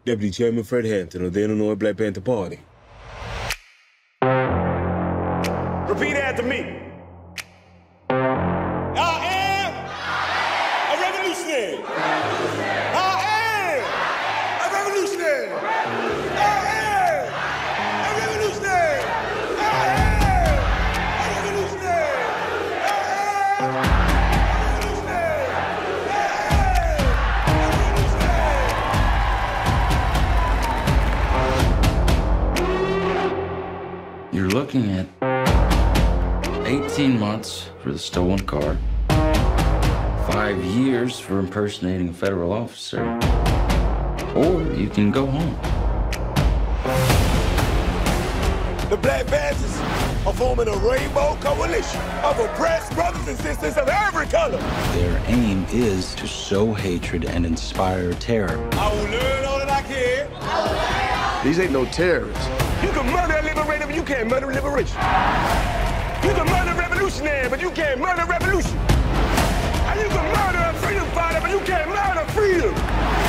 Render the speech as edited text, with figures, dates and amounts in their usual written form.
Deputy Chairman Fred Hampton of the Illinois Black Panther Party. Repeat after me. I am a revolutionary. I am a revolutionary. I am a revolutionary. I am a revolutionary. I am a revolutionary. You're looking at 18 months for the stolen car, 5 years for impersonating a federal officer, or you can go home. The Black Panthers are forming a rainbow coalition of oppressed brothers and sisters of every color. Their aim is to sow hatred and inspire terror. I will learn all that I can. These ain't no terrorists. You can murder a liberator, but you can't murder liberation. You can murder a revolutionary, but you can't murder revolution. And you can murder a freedom fighter, but you can't murder freedom.